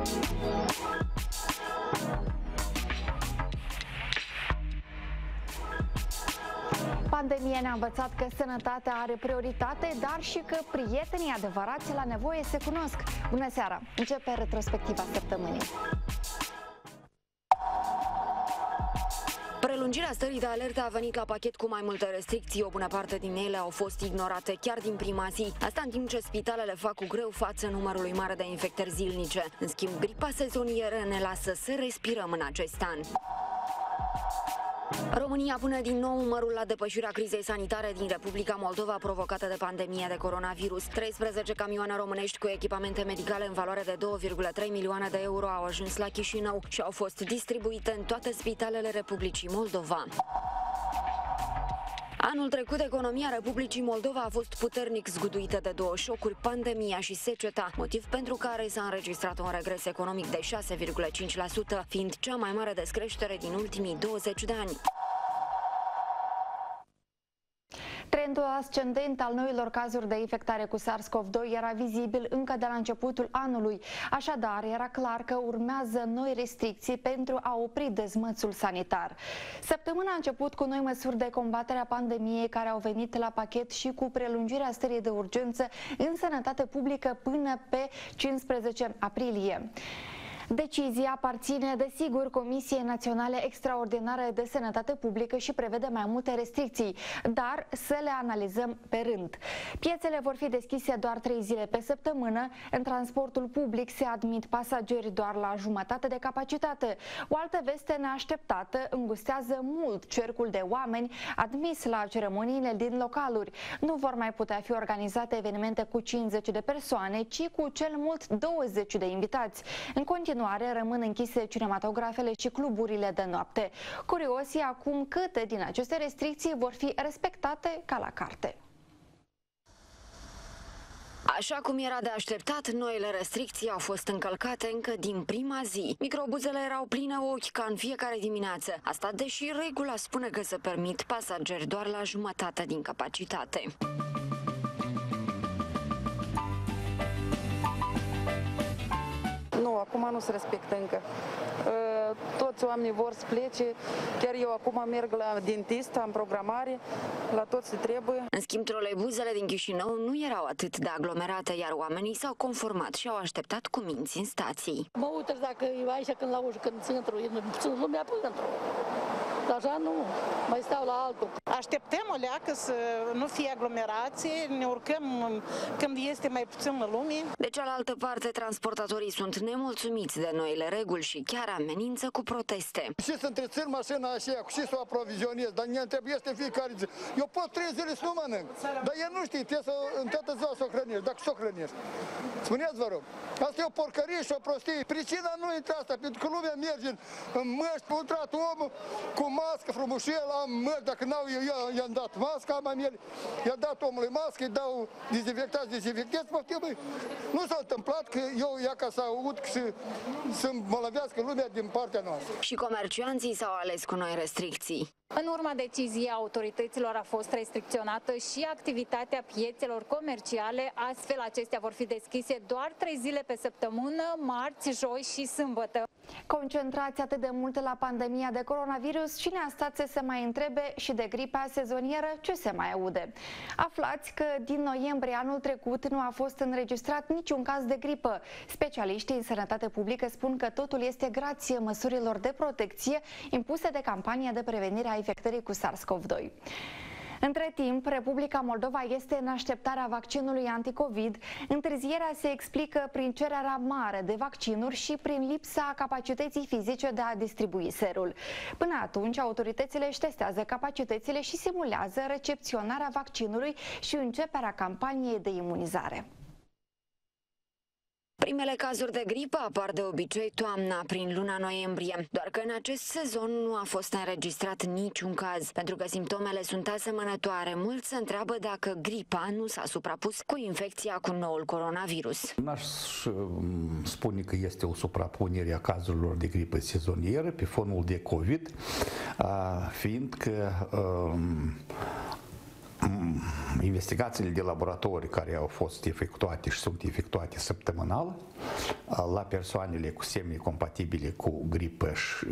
Pandemia ne-a învățat că sănătatea are prioritate, dar și că prietenii adevărați la nevoie se cunosc. Bună seara! Începe retrospectiva săptămânii. Prelungirea stării de alertă a venit la pachet cu mai multe restricții. O bună parte din ele au fost ignorate chiar din prima zi. Asta în timp ce spitalele fac cu greu față numărului mare de infectări zilnice. În schimb, gripa sezonieră ne lasă să respirăm în acest an. România pune din nou umărul la depășirea crizei sanitare din Republica Moldova provocată de pandemia de coronavirus. 13 camioane românești cu echipamente medicale în valoare de 2,3 milioane de euro au ajuns la Chișinău și au fost distribuite în toate spitalele Republicii Moldova. Anul trecut, economia Republicii Moldova a fost puternic zguduită de două șocuri, pandemia și seceta, motiv pentru care s-a înregistrat un regres economic de 6,5%, fiind cea mai mare descreștere din ultimii 20 de ani. Trendul ascendent al noilor cazuri de infectare cu SARS-CoV-2 era vizibil încă de la începutul anului. Așadar, era clar că urmează noi restricții pentru a opri dezmățul sanitar. Săptămâna a început cu noi măsuri de combatere a pandemiei care au venit la pachet și cu prelungirea stării de urgență în sănătate publică până pe 15 aprilie. Decizia aparține, desigur, Comisiei Naționale Extraordinare de Sănătate Publică și prevede mai multe restricții, dar să le analizăm pe rând. Piețele vor fi deschise doar 3 zile pe săptămână, în transportul public se admit pasageri doar la jumătate de capacitate. O altă veste neașteptată îngustează mult cercul de oameni admis la ceremoniile din localuri. Nu vor mai putea fi organizate evenimente cu 50 de persoane, ci cu cel mult 20 de invitați. În continuare rămân închise cinematografele și cluburile de noapte. Curios e acum câte din aceste restricții vor fi respectate ca la carte. Așa cum era de așteptat, noile restricții au fost încălcate încă din prima zi. Microbuzele erau pline ochi ca în fiecare dimineață. Asta deși regula spune că se permit pasageri doar la jumătate din capacitate. Nu, acum nu se respectă încă. Toți oamenii vor să plece. Chiar eu acum merg la dentist, am programare, la toți se trebuie. În schimb, troleibuzele din Chișinău nu erau atât de aglomerate, iar oamenii s-au conformat și au așteptat cu minți în stații. Mă uit dacă e aici când la ușă, când centru, sunt lumea pentru. Dar așa nu, mai stau la altul. Așteptăm o leacă să nu fie aglomerație, ne urcăm când este mai puțină lume. De cealaltă parte, transportatorii sunt nemulțumiți de noile reguli și chiar amenință cu proteste. Și să întrețin mașina aceea, și să o aprovizionez, dar ne întrebește fiecare zi. Eu pot 3 zile să nu mănânc, dar el nu știe, trebuie să în toată ziua să o hrănești, dacă să o hrănești. Spuneți, vă rog, asta e o porcărie și o prostie. Pricina nu e asta, pentru că lumea merge în măști, pe intrat omul cu mască frumușel, am măști, dacă n-au eu i-am dat mască, am mai el, i-am dat omului mască, îi dau dezinfectați, poftim, nu s-a întâmplat că eu ia ca să aud și să mă lăvească lumea din partea noastră. Și comercianții s-au ales cu noi restricții. În urma deciziei autorităților a fost restricționată și activitatea piețelor comerciale, astfel acestea vor fi deschise doar 3 zile pe săptămână, marți, joi și sâmbătă. Concentrați atât de mult la pandemia de coronavirus, cine a stat să se mai întrebe și de gripa sezonieră ce se mai aude? Aflați că din noiembrie anul trecut nu a fost înregistrat niciun caz de gripă. Specialiștii în sănătate publică spun că totul este grație măsurilor de protecție impuse de campania de prevenire a infectării cu SARS-CoV-2. Între timp, Republica Moldova este în așteptarea vaccinului anticovid. Întârzierea se explică prin cererea mare de vaccinuri și prin lipsa capacității fizice de a distribui serul. Până atunci, autoritățile își testează capacitățile și simulează recepționarea vaccinului și începerea campaniei de imunizare. Primele cazuri de gripă apar de obicei toamna, prin luna noiembrie, doar că în acest sezon nu a fost înregistrat niciun caz. Pentru că simptomele sunt asemănătoare, mulți se întreabă dacă gripa nu s-a suprapus cu infecția cu noul coronavirus. N-aș spune că este o suprapunere a cazurilor de gripă sezonieră pe fonul de COVID, fiindcă investigațiile de laboratori care au fost efectuate și sunt efectuate săptămânal la persoanele cu semne compatibile cu gripă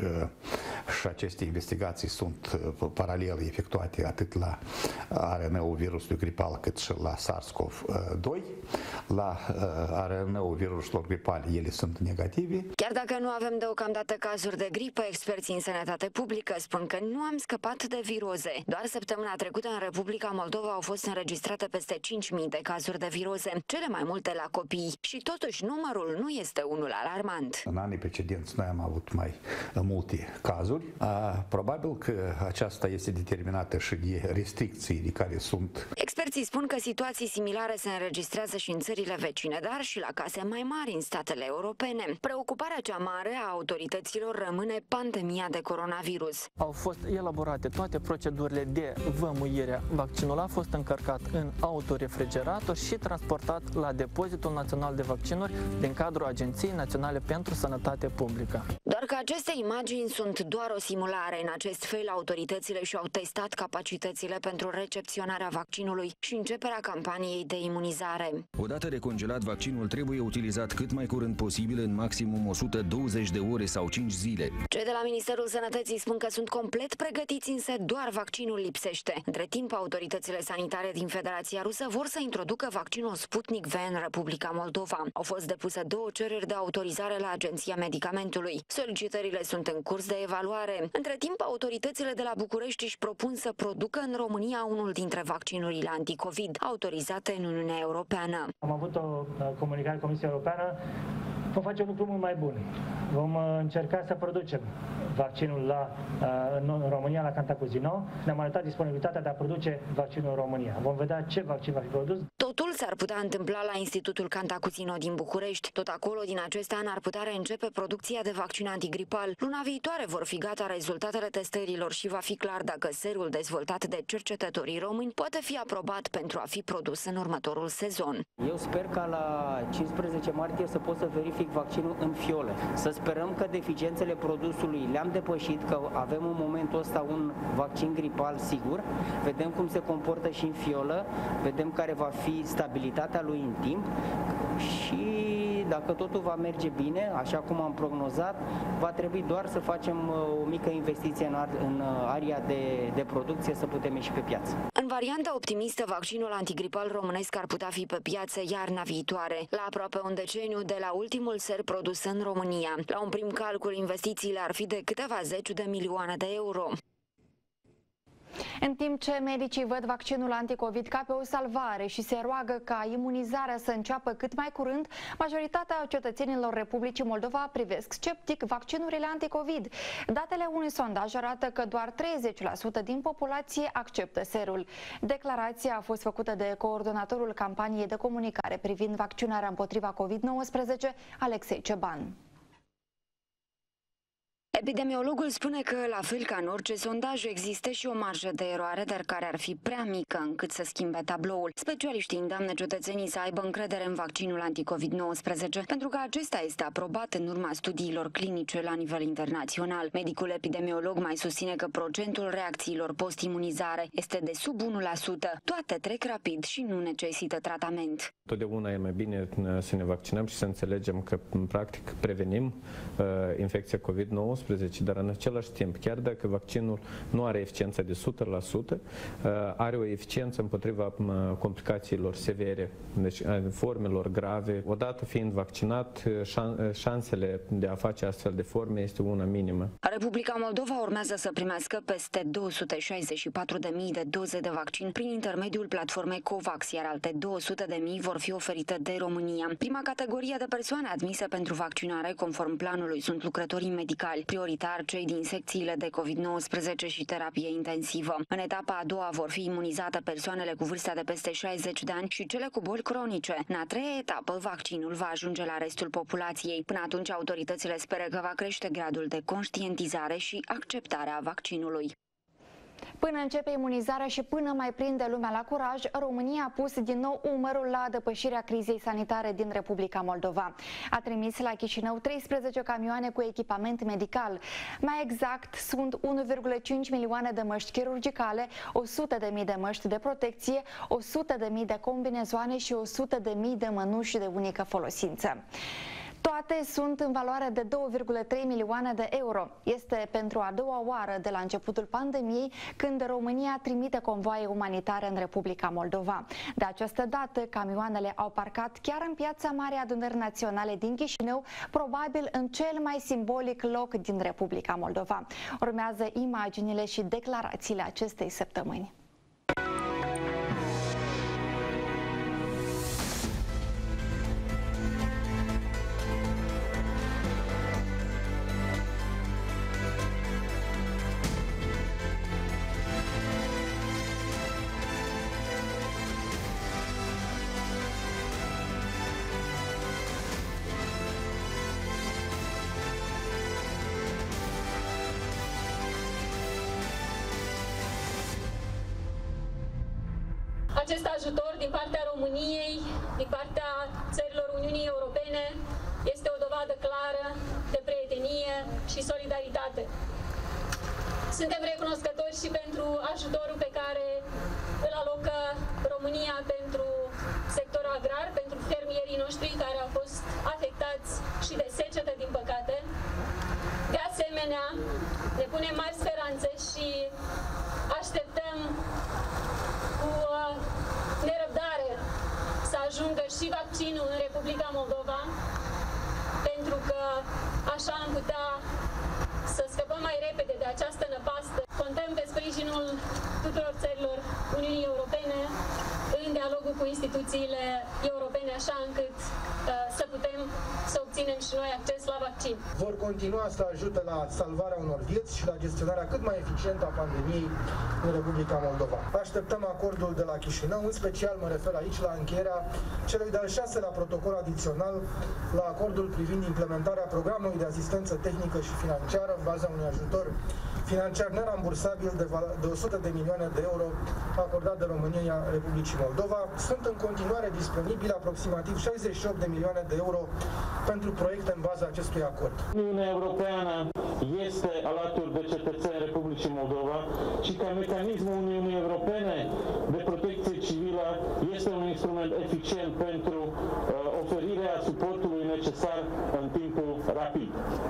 și aceste investigații sunt paralele efectuate atât la RNA-ul virusului gripal cât și la SARS-CoV-2. La RNA-ul viruselor gripale ele sunt negative. Chiar dacă nu avem deocamdată cazuri de gripă, experții în sănătate publică spun că nu am scăpat de viroze. Doar săptămâna trecută în Republica Moldova au fost înregistrate peste 5.000 de cazuri de viroze, cele mai multe la copii. Și totuși numărul nu este unul alarmant. În anii precedenți noi am avut mai multe cazuri. Probabil că aceasta este determinată și de restricții de care sunt. Experții spun că situații similare se înregistrează și în țările vecine, dar și la case mai mari în statele europene. Preocuparea cea mare a autorităților rămâne pandemia de coronavirus. Au fost elaborate toate procedurile de vămuire. Vaccinul a fost încărcat în autorefrigerator și transportat la Depozitul Național de Vaccinuri din cadrul Agenției Naționale pentru Sănătate Publică. Doar că aceste imagini sunt doar o simulare. În acest fel, autoritățile și-au testat capacitățile pentru recepționarea vaccinului și începerea campaniei de imunizare. Odată recongelat, vaccinul trebuie utilizat cât mai curând posibil, în maximum 120 de ore sau 5 zile. Cei de la Ministerul Sănătății spun că sunt complet pregătiți, însă doar vaccinul lipsește. Între timp, autoritățile sanitare din Federația Rusă vor să introducă vaccinul Sputnik V în Republica Moldova. Au fost depuse 2 cereri de autorizare la Agenția Medicamentului. Solicitările sunt în curs de evaluare. Între timp, autoritățile de la București își propun să producă în România unul dintre vaccinurile anticovid autorizate în Uniunea Europeană. Am avut o comunicare cu Comisia Europeană. Vom face un lucru mult mai bun. Vom încerca să producem vaccinul în România, la Cantacuzino. Ne-am arătat disponibilitatea de a produce vaccinul în România. Vom vedea ce vaccin va fi produs. Totul s-ar putea întâmpla la Institutul Cantacuzino din București. Tot acolo, din acest an, ar putea reîncepe producția de vaccin antigripal. Luna viitoare vor fi gata rezultatele testărilor și va fi clar dacă serul dezvoltat de cercetătorii români poate fi aprobat pentru a fi produs în următorul sezon. Eu sper ca la 15 martie să pot să verific vaccinul în fiole. Să sperăm că deficiențele produsului le-am depășit, că avem în momentul ăsta un vaccin gripal sigur, vedem cum se comportă și în fiolă, vedem care va fi stabilitatea lui în timp și dacă totul va merge bine, așa cum am prognozat, va trebui doar să facem o mică investiție în area de producție să putem ieși pe piață. În varianta optimistă, vaccinul antigripal românesc ar putea fi pe piață iarna viitoare, la aproape un deceniu de la ultimul ser produs în România. La un prim calcul, investițiile ar fi de câteva zeci de milioane de euro. În timp ce medicii văd vaccinul anticovid ca pe o salvare și se roagă ca imunizarea să înceapă cât mai curând, majoritatea cetățenilor Republicii Moldova privesc sceptic vaccinurile anticovid. Datele unui sondaj arată că doar 30% din populație acceptă serul. Declarația a fost făcută de coordonatorul campaniei de comunicare privind vaccinarea împotriva COVID-19, Alexei Ceban. Epidemiologul spune că, la fel ca în orice sondaj, există și o marjă de eroare, dar care ar fi prea mică încât să schimbe tabloul. Specialiștii îndeamnă cetățenii să aibă încredere în vaccinul anticovid-19, pentru că acesta este aprobat în urma studiilor clinice la nivel internațional. Medicul epidemiolog mai susține că procentul reacțiilor post-imunizare este de sub 1%. Toate trec rapid și nu necesită tratament. Totdeauna e mai bine să ne vaccinăm și să înțelegem că, în practic, prevenim infecția COVID-19, dar în același timp, chiar dacă vaccinul nu are eficiența de 100%, are o eficiență împotriva complicațiilor severe, deci formelor grave. Odată fiind vaccinat, șansele de a face astfel de forme este una minimă. Republica Moldova urmează să primească peste 264.000 de doze de vaccin prin intermediul platformei COVAX, iar alte 200.000 vor fi oferite de România. Prima categorie de persoane admise pentru vaccinare, conform planului, sunt lucrătorii medicali, prioritar cei din secțiile de COVID-19 și terapie intensivă. În etapa a doua vor fi imunizate persoanele cu vârsta de peste 60 de ani și cele cu boli cronice. În a treia etapă, vaccinul va ajunge la restul populației. Până atunci, autoritățile speră că va crește gradul de conștientizare și acceptare a vaccinului. Până începe imunizarea și până mai prinde lumea la curaj, România a pus din nou umărul la depășirea crizei sanitare din Republica Moldova. A trimis la Chișinău 13 camioane cu echipament medical. Mai exact, sunt 1,5 milioane de măști chirurgicale, 100.000 de măști de protecție, 100.000 de combinezoane și 100.000 de mănuși de unică folosință. Toate sunt în valoare de 2,3 milioane de euro. Este pentru a doua oară de la începutul pandemiei când România trimite convoaie umanitare în Republica Moldova. De această dată, camioanele au parcat chiar în Piața Marii Adunări Naționale din Chișinău, probabil în cel mai simbolic loc din Republica Moldova. Urmează imaginile și declarațiile acestei săptămâni. Acest ajutor din partea României, din partea țărilor Uniunii Europene, este o dovadă clară de prietenie și solidaritate. Suntem recunoscători și pentru ajutorul pe care îl alocă România pentru sectorul agrar, pentru fermierii noștri care au fost afectați și de secetă, din păcate. De asemenea, ne punem mari speranțe și așteptăm cu nerăbdare să ajungă și vaccinul în Republica Moldova, pentru că așa am putea să scăpăm mai repede de această năpastă. Contăm pe sprijinul tuturor țărilor Uniunii Europene în dialogul cu instituțiile europene, așa încât să putem să obținem și noi acces la vaccin. Vor continua să ajute la salvarea unor vieți și la gestionarea cât mai eficientă a pandemiei în Republica Moldova. Așteptăm acordul de la Chișinău, în special mă refer aici la încheierea celui de-al 6-lea protocol adițional la acordul privind implementarea programului de asistență tehnică și financiară în baza unui ajutor financiar nerambursabil de 100 de milioane de euro acordat de România Republicii Moldova. Sunt în continuare disponibile aproximativ 68 de milioane de euro pentru proiecte în baza acestui acord. Uniunea Europeană este alături de cetățenii Republicii Moldova și ca mecanismul Uniunii Europene de protecție civilă este un instrument eficient pentru oferirea suportului necesar în timpul rapid.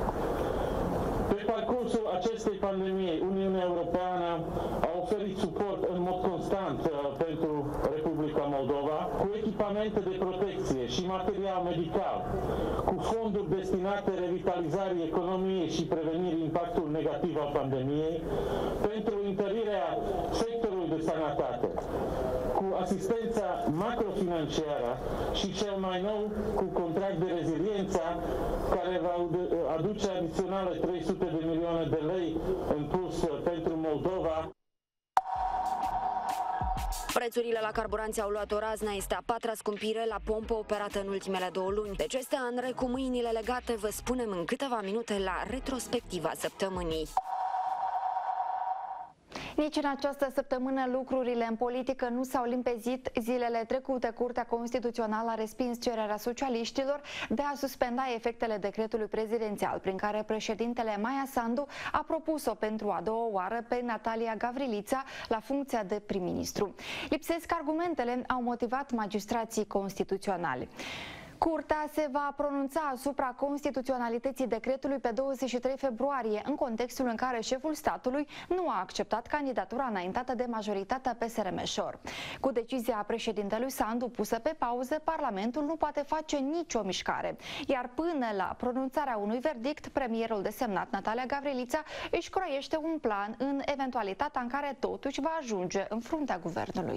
Pe parcursul acestei pandemii, Uniunea Europeană a oferit suport în mod constant pentru Republica Moldova, cu echipamente de protecție și material medical, cu fonduri destinate revitalizării economiei și prevenirii impactului negativ al pandemiei, pentru întărirea sectorului de sănătate, cu asistența macrofinanciară și cel mai nou cu contract de reziliență care va aduce adiționale 300 de milioane de lei în plus pentru Moldova. Prețurile la carburanți au luat o razna, este a 4-a scumpire la pompă operată în ultimele 2 luni. Deci este Andrei cu mâinile legate, vă spunem în câteva minute la retrospectiva săptămânii. Nici în această săptămână lucrurile în politică nu s-au limpezit. Zilele trecute, Curtea Constituțională a respins cererea socialiștilor de a suspenda efectele decretului prezidențial, prin care președintele Maia Sandu a propus-o pentru a doua oară pe Natalia Gavrilița la funcția de prim-ministru. Lipsesc argumentele, au motivat magistrații constituționali. Curtea se va pronunța asupra constituționalității decretului pe 23 februarie, în contextul în care șeful statului nu a acceptat candidatura înaintată de majoritatea PSRM-Șor. Cu decizia președintelui Sandu pusă pe pauză, Parlamentul nu poate face nicio mișcare, iar până la pronunțarea unui verdict, premierul desemnat Natalia Gavrilița își croiește un plan în eventualitatea în care totuși va ajunge în fruntea guvernului.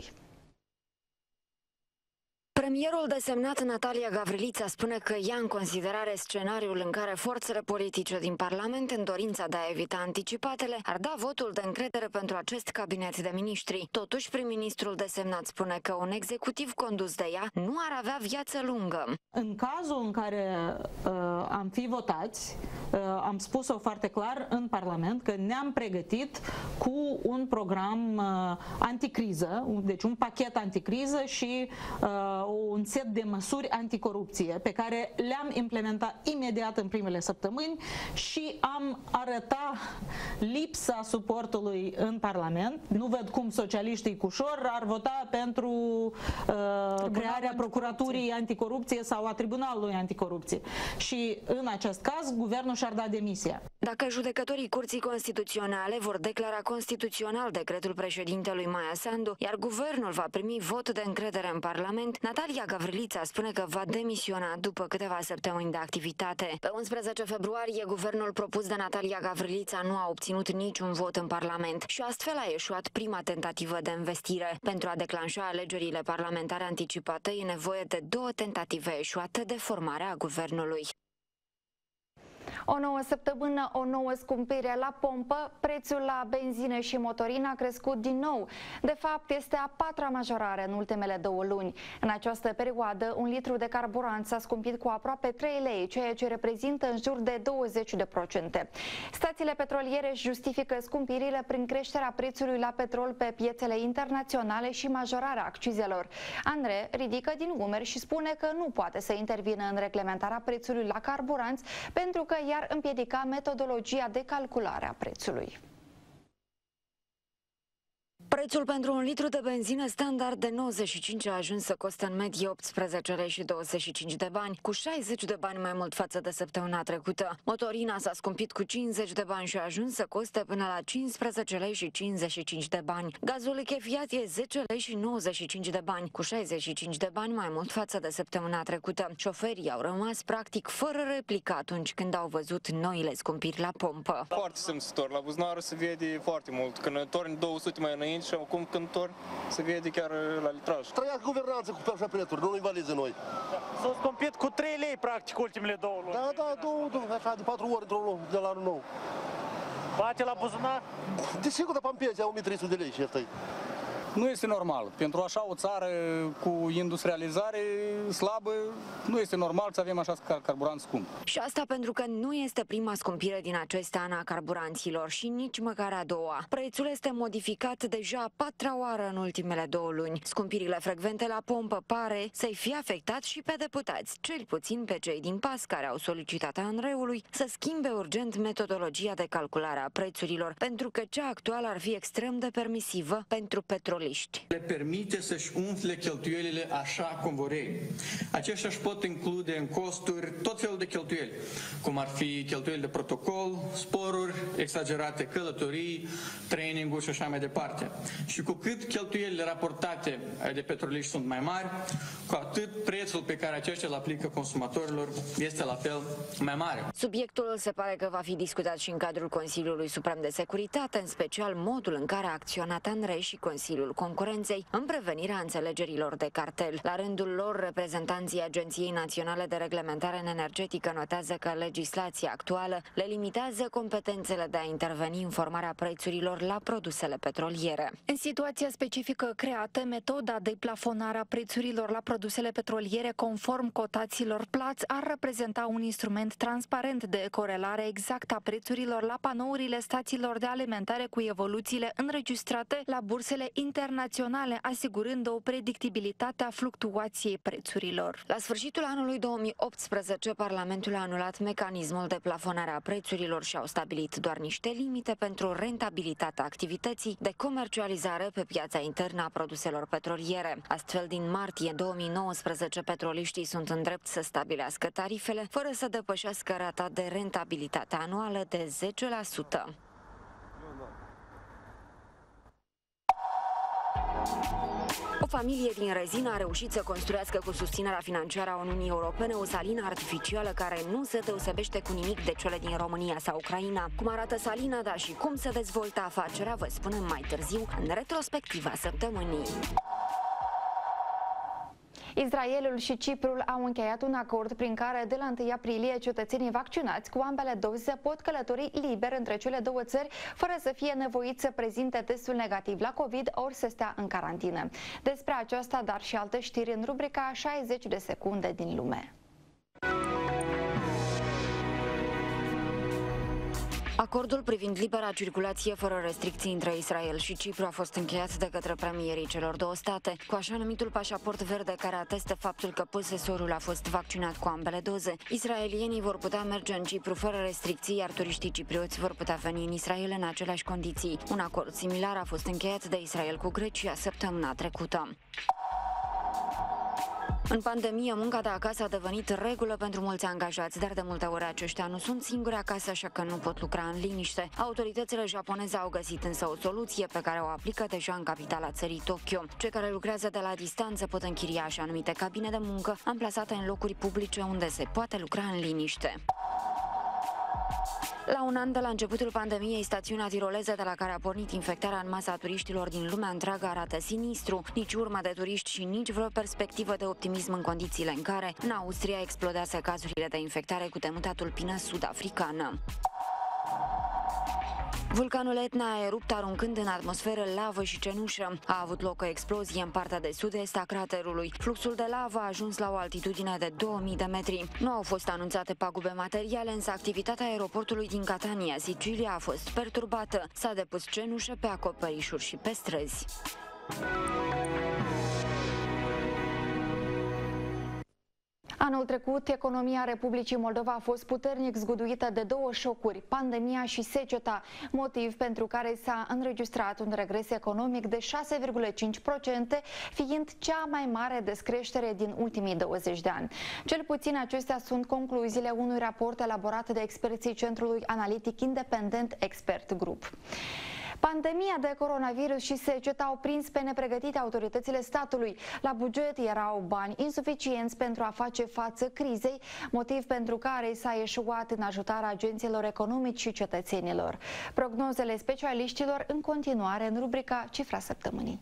Premierul desemnat Natalia Gavrilița spune că ia în considerare scenariul în care forțele politice din Parlament, în dorința de a evita anticipatele, ar da votul de încredere pentru acest cabinet de miniștri. Totuși, prim-ministrul desemnat spune că un executiv condus de ea nu ar avea viață lungă. În cazul în care am fi votați, am spus-o foarte clar în Parlament că ne-am pregătit cu un program anticriză, deci un pachet anticriză și un set de măsuri anticorupție pe care le-am implementat imediat în primele săptămâni și am arătat lipsa suportului în Parlament. Nu văd cum socialiștii cu ușor ar vota pentru crearea Procuraturii Anticorupție sau a Tribunalului Anticorupție. Și în acest caz, guvernul și-ar da demisia. Dacă judecătorii Curții Constituționale vor declara constituțional decretul președintelui Maia Sandu, iar guvernul va primi vot de încredere în Parlament, Natalia Gavrilița spune că va demisiona după câteva săptămâni de activitate. Pe 11 februarie, guvernul propus de Natalia Gavrilița nu a obținut niciun vot în Parlament și astfel a eșuat prima tentativă de investire. Pentru a declanșa alegerile parlamentare anticipate e nevoie de 2 tentative eșuate de formare a guvernului. O nouă săptămână, o nouă scumpire la pompă, prețul la benzină și motorină a crescut din nou. De fapt, este a 4-a majorare în ultimele 2 luni. În această perioadă, un litru de carburant s-a scumpit cu aproape 3 lei, ceea ce reprezintă în jur de 20%. Stațiile petroliere își justifică scumpirile prin creșterea prețului la petrol pe piețele internaționale și majorarea accizelor. Andrei ridică din umeri și spune că nu poate să intervină în reglementarea prețului la carburanți pentru că i-ar împiedica metodologia de calculare a prețului. Prețul pentru un litru de benzină standard de 95 a ajuns să coste în medie 18 lei și 25 de bani, cu 60 de bani mai mult față de săptămâna trecută. Motorina s-a scumpit cu 50 de bani și a ajuns să coste până la 15 lei și 55 de bani. Gazul lichefiat e 10 lei și 95 de bani, cu 65 de bani mai mult față de săptămâna trecută. Șoferii au rămas practic fără replică atunci când au văzut noile scumpiri la pompă. Foarte simțitor, la buzunar se vede foarte mult. Când torni 200 mai înainte și acum când torni se vede chiar la litraj. Trăia guvernanță cu așa prețuri, nu-i valize noi. S-au scumpit cu 3 lei practic ultimele 2 luni. Da, așa de 4 ori de la anul nou. Bate la buzunar? Desigur, dar pe pensia 1300 de lei și asta e. Nu este normal. Pentru așa o țară cu industrializare slabă, nu este normal să avem așa carburant scump. Și asta pentru că nu este prima scumpire din acest an a carburanților și nici măcar a doua. Prețul este modificat deja a 4-a oară în ultimele 2 luni. Scumpirile frecvente la pompă pare să-i fi afectat și pe deputați, cel puțin pe cei din PAS, care au solicitat Andreiului să schimbe urgent metodologia de calculare a prețurilor, pentru că cea actuală ar fi extrem de permisivă pentru petroliști. Le permite să-și umfle cheltuielile așa cum vor ei. Aceștia își pot include în costuri tot felul de cheltuieli, cum ar fi cheltuieli de protocol, sporuri, exagerate călătorii, training-uri și așa mai departe. Și cu cât cheltuielile raportate de petroliști sunt mai mari, cu atât prețul pe care aceștia îl aplică consumatorilor este la fel mai mare. Subiectul se pare că va fi discutat și în cadrul Consiliului Suprem de Securitate, în special modul în care a acționat Andrei și Consiliul Concurenței în prevenirea înțelegerilor de cartel. La rândul lor, reprezentanții Agenției Naționale de Reglementare Energetică notează că legislația actuală le limitează competențele de a interveni în formarea prețurilor la produsele petroliere. În situația specifică creată, metoda de plafonare a prețurilor la produsele petroliere conform cotațiilor Platts ar reprezenta un instrument transparent de corelare exactă a prețurilor la panourile stațiilor de alimentare cu evoluțiile înregistrate la bursele internaționale, asigurând o predictibilitate a fluctuației prețurilor. La sfârșitul anului 2018, Parlamentul a anulat mecanismul de plafonare a prețurilor și au stabilit doar niște limite pentru rentabilitatea activității de comercializare pe piața internă a produselor petroliere. Astfel, din martie 2019, petroliștii sunt în drept să stabilească tarifele fără să depășească rata de rentabilitate anuală de 10%. O familie din Rezina a reușit să construiască cu susținerea financiară a Uniunii Europene o salină artificială care nu se deosebește cu nimic de cele din România sau Ucraina. Cum arată salina, dar și cum se dezvoltă afacerea, vă spunem mai târziu în retrospectiva săptămânii. Israelul și Ciprul au încheiat un acord prin care de la 1 aprilie cetățenii vaccinați cu ambele doze pot călători liber între cele 2 țări fără să fie nevoiți să prezinte testul negativ la COVID ori să stea în carantină. Despre aceasta, dar și alte știri în rubrica 60 de secunde din lume. Acordul privind libera circulație fără restricții între Israel și Cipru a fost încheiat de către premierii celor două state, cu așa numitul pașaport verde care atestă faptul că posesorul a fost vaccinat cu ambele doze. Israelienii vor putea merge în Cipru fără restricții, iar turiștii ciprioți vor putea veni în Israel în aceleași condiții. Un acord similar a fost încheiat de Israel cu Grecia săptămâna trecută. În pandemie, munca de acasă a devenit regulă pentru mulți angajați, dar de multe ori aceștia nu sunt singuri acasă, așa că nu pot lucra în liniște. Autoritățile japoneze au găsit însă o soluție pe care o aplică deja în capitala țării, Tokyo. Cei care lucrează de la distanță pot închiria așa numite cabine de muncă amplasate în locuri publice unde se poate lucra în liniște. La un an de la începutul pandemiei, stațiunea tiroleză de la care a pornit infectarea în masă a turiștilor din lumea întreagă arată sinistru. Nici urmă de turiști și nici vreo perspectivă de optimism în condițiile în care în Austria explodează cazurile de infectare cu temuta tulpină sud-africană. Vulcanul Etna a erupt aruncând în atmosferă lavă și cenușă. A avut loc o explozie în partea de sud-est a craterului. Fluxul de lavă a ajuns la o altitudine de 2000 de metri. Nu au fost anunțate pagube materiale, însă activitatea aeroportului din Catania, Sicilia, a fost perturbată. S-a depus cenușă pe acoperișuri și pe străzi. Anul trecut, economia Republicii Moldova a fost puternic zguduită de două șocuri, pandemia și seceta, motiv pentru care s-a înregistrat un regres economic de 6,5%, fiind cea mai mare descreștere din ultimii 20 de ani. Cel puțin acestea sunt concluziile unui raport elaborat de experții Centrului Analitic Independent Expert Group. Pandemia de coronavirus și seceta au prins pe nepregătite autoritățile statului. La buget erau bani insuficienți pentru a face față crizei, motiv pentru care s-a eșuat în ajutarea agenților economici și cetățenilor. Prognozele specialiștilor în continuare în rubrica Cifra Săptămânii.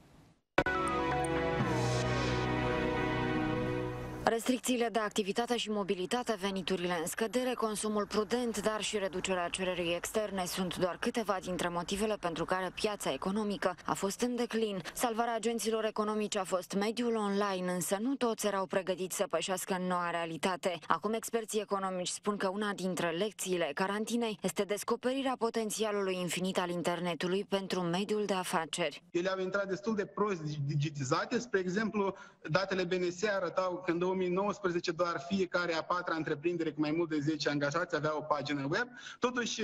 Restricțiile de activitate și mobilitate, veniturile în scădere, consumul prudent, dar și reducerea cererii externe sunt doar câteva dintre motivele pentru care piața economică a fost în declin. Salvarea agenților economici a fost mediul online, însă nu toți erau pregătiți să pășească în noua realitate. Acum experții economici spun că una dintre lecțiile carantinei este descoperirea potențialului infinit al internetului pentru mediul de afaceri. Ele au intrat destul de prost digitizate. Spre exemplu, datele BNS arătau că în 2019 doar fiecare a patra întreprindere cu mai mult de 10 angajați avea o pagină web. Totuși,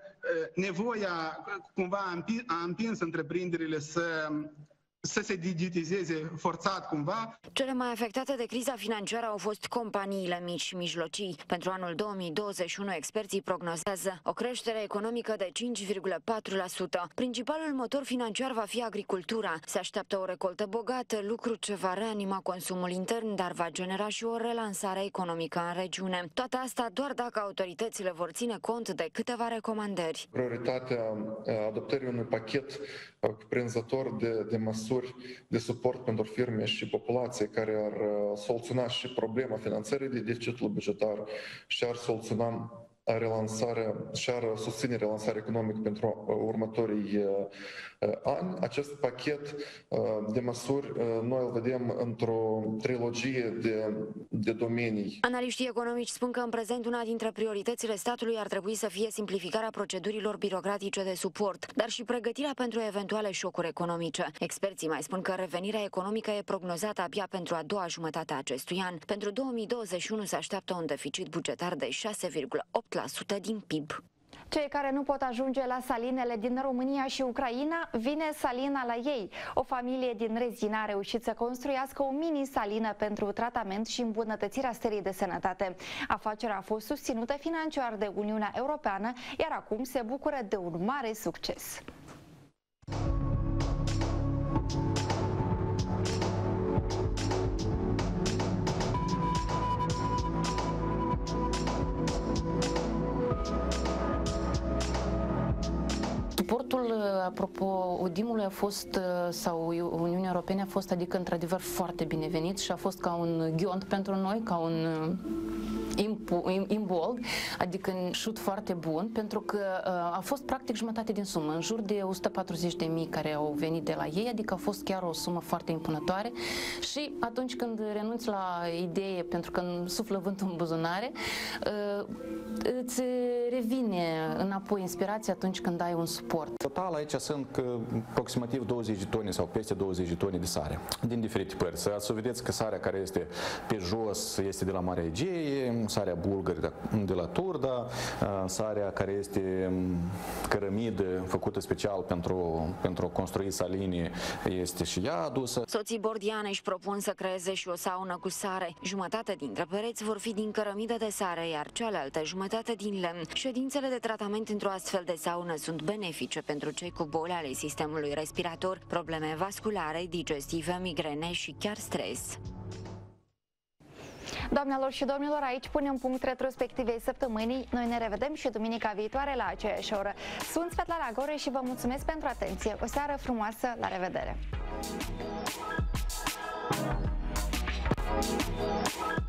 nevoia cumva a împins întreprinderile să se digitizeze forțat cumva. Cele mai afectate de criza financiară au fost companiile mici și mijlocii. Pentru anul 2021, experții prognozează o creștere economică de 5,4%. Principalul motor financiar va fi agricultura. Se așteaptă o recoltă bogată, lucru ce va reanima consumul intern, dar va genera și o relansare economică în regiune. Toate astea doar dacă autoritățile vor ține cont de câteva recomandări. Prioritatea adoptării unui pachet cuprinzător de măsuri de suport pentru firme și populație care ar soluționa și problema finanțării de deficitul bugetar și ar soluționa relansarea și ar susține relansarea economică pentru următorii ani. Acest pachet de măsuri noi îl vedem într-o trilogie de domenii. Analiștii economici spun că în prezent una dintre prioritățile statului ar trebui să fie simplificarea procedurilor birocratice de suport, dar și pregătirea pentru eventuale șocuri economice. Experții mai spun că revenirea economică e prognozată abia pentru a doua jumătate a acestui an. Pentru 2021 se așteaptă un deficit bugetar de 6,8% din PIB. Cei care nu pot ajunge la salinele din România și Ucraina, vine salina la ei. O familie din Rezina a reușit să construiască o mini-salină pentru tratament și îmbunătățirea stării de sănătate. Afacerea a fost susținută financiar de Uniunea Europeană, iar acum se bucură de un mare succes. Suportul, apropo, ODIM-ului a fost, sau Uniunea Europeană a fost, adică, într-adevăr, foarte binevenit și a fost ca un ghiont pentru noi, ca un imbold, adică un șut foarte bun, pentru că a fost practic jumătate din sumă, în jur de 140.000 care au venit de la ei, adică a fost chiar o sumă foarte impunătoare și atunci când renunți la idee pentru că suflă vântul în buzunare, îți revine înapoi inspirația atunci când ai un suport. Total aici sunt aproximativ 20 de tone sau peste 20 de tone de sare din diferite părți. Să vedeți că sarea care este pe jos este de la Marea Egee, sarea bulgări de la Turda, sarea care este cărămidă făcută special pentru a construi saline este și ea adusă. Soții Bordiane își propun să creeze și o saună cu sare. Jumătate dintre pereți vor fi din cărămidă de sare, iar cealaltă jumătate din lemn. Ședințele de tratament într-o astfel de saună sunt benefice pentru cei cu boli ale sistemului respirator, probleme vasculare, digestive, migrene și chiar stres. Doamnelor și domnilor, aici punem punct retrospectivei săptămânii. Noi ne revedem și duminica viitoare la aceeași oră. Sunt Svetlana Gore și vă mulțumesc pentru atenție. O seară frumoasă, la revedere!